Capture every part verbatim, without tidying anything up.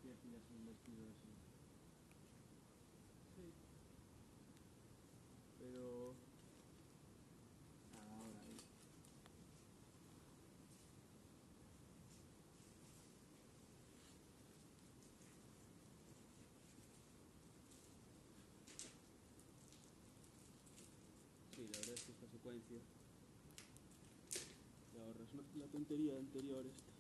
que pillas un vestido así. Sí. Pero... ahora ahí. Sí, la verdad es que esta secuencia te ahorras la tontería anterior esta.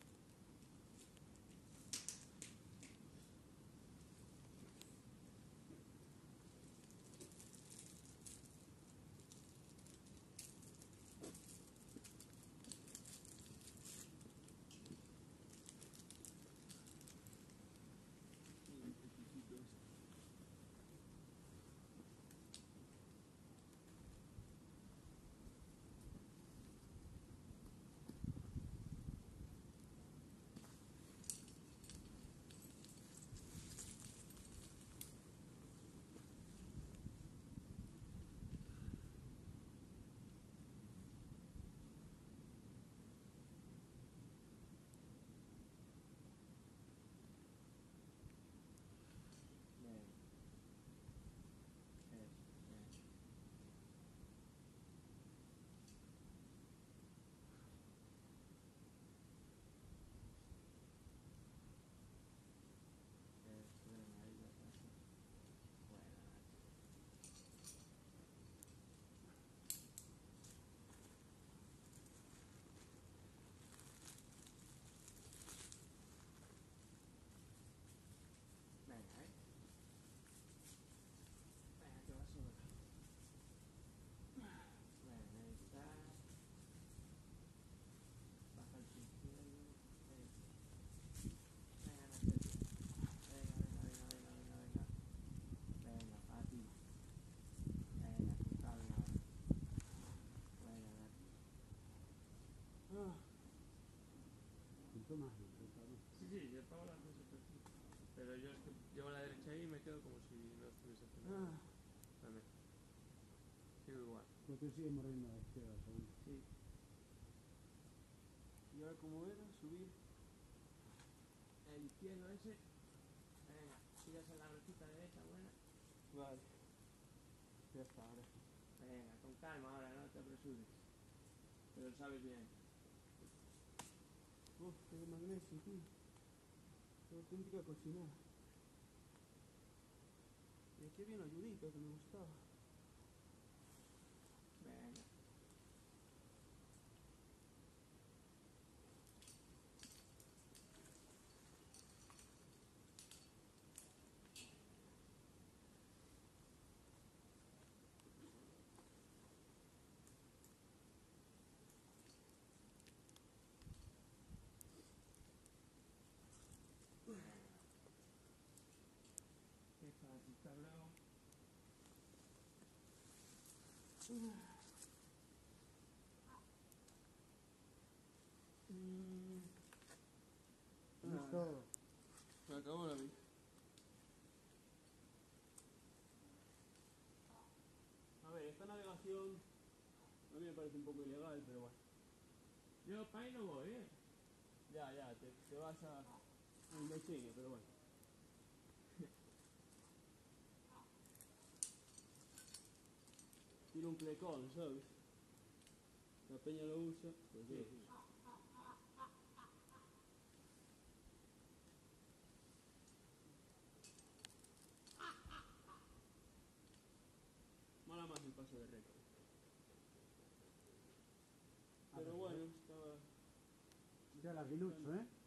Más, sí, sí, yo pago las cosas perfectas. Pero yo es que llevo a la derecha ahí y me quedo como si no estuviese haciendo nada. Ah. También. Sigo igual. Pero tú sigues mordiendo a la izquierda, según. Sí. Y ahora como era, subir el izquierdo ese. Venga, sigas en la bracita derecha, buena. Vale. Ya está, ahora. Venga, con calma ahora, no te apresures. Pero sabes bien. Uf, qué de magnesio, tío. Qué auténtica cocinada. Y aquí había una ayudita que me gustaba. Venga. Qué fácil, cabrón. Mm. Listo. Se acabó la vida. A ver, esta navegación a mí me parece un poco ilegal, pero bueno. Yo para ahí no voy, ¿eh? Ya, ya, te, te vas a un lecheño, pero bueno. Tiene un clecón, ¿sabes? La peña lo usa, pues sí, sí. Mola más el paso de recto. Pero bueno, estaba... Ya la Guilucho, ¿eh?